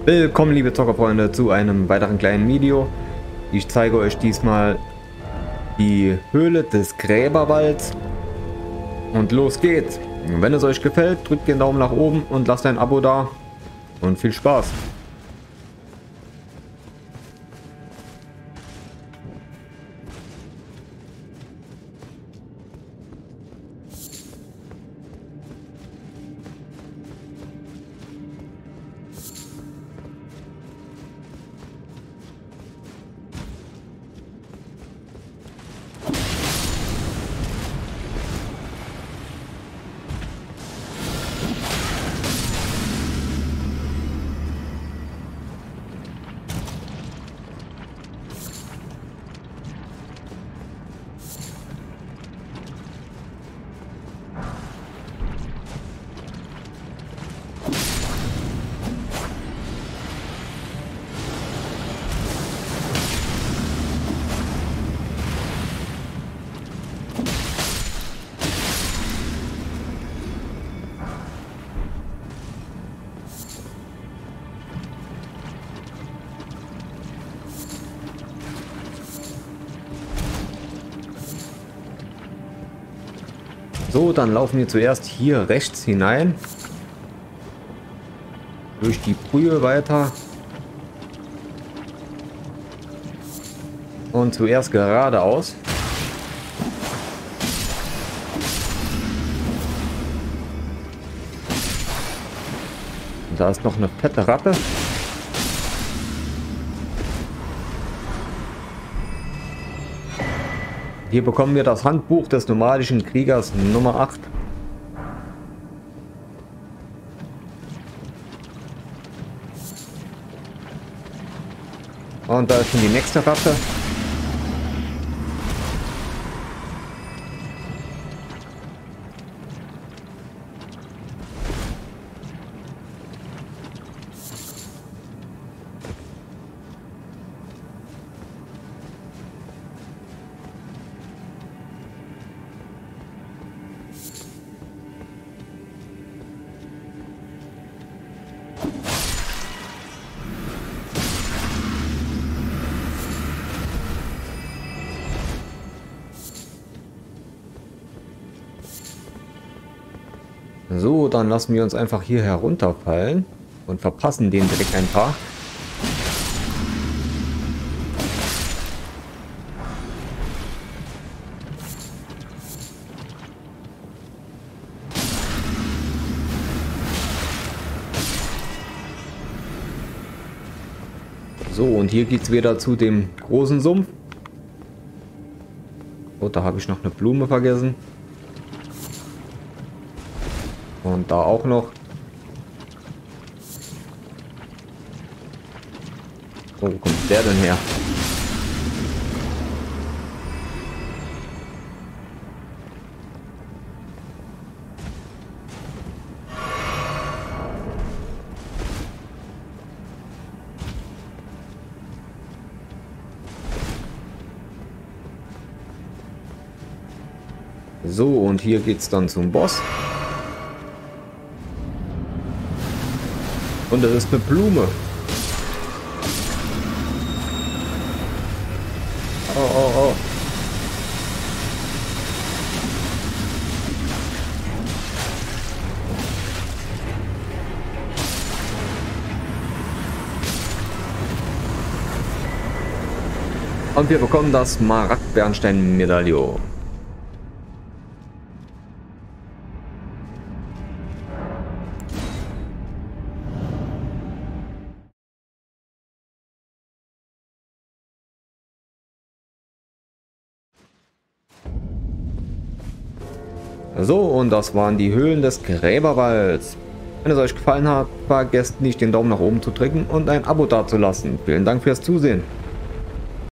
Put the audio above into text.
Willkommen liebe Zockerfreunde zu einem weiteren kleinen Video. Ich zeige euch diesmal die Höhle des Gräberwalds und los geht's. Wenn es euch gefällt, drückt den Daumen nach oben und lasst ein Abo da und viel Spaß. So, dann laufen wir zuerst hier rechts hinein. Durch die Brühe weiter. Und zuerst geradeaus. Und da ist noch eine fette Ratte. Hier bekommen wir das Handbuch des nomadischen Kriegers Nummer 8. Und da ist schon die nächste Ratte. So, dann lassen wir uns einfach hier herunterfallen und verpassen den direkt ein paar. So, und hier geht es wieder zu dem großen Sumpf. Oh, da habe ich noch eine Blume vergessen. Und da auch noch. Oh, wo kommt der denn her? So, und hier geht's dann zum Boss. Und das ist eine Blume. Oh, oh, oh. Und wir bekommen das Smaragd-Bernstein-Medaillon. So, und das waren die Höhlen des Gräberwalds. Wenn es euch gefallen hat, vergesst nicht den Daumen nach oben zu drücken und ein Abo dazulassen. Vielen Dank fürs Zusehen.